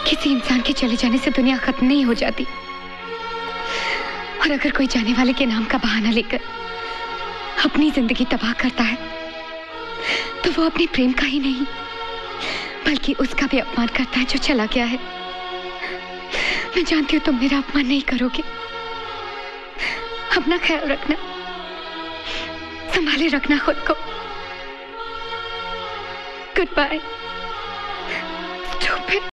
किसी इंसान के चले जाने से दुनिया खत्म नहीं हो जाती, और अगर कोई जाने वाले के नाम का बहाना लेकर अपनी जिंदगी तबाह करता है तो वो अपने प्रेम का ही नहीं बल्कि उसका भी अपमान करता है जो चला गया है। मैं जानती हूँ तुम मेरा अपमान नहीं करोगे। अपना ख्याल रखना, संभाले रखना खुद को। Good bye.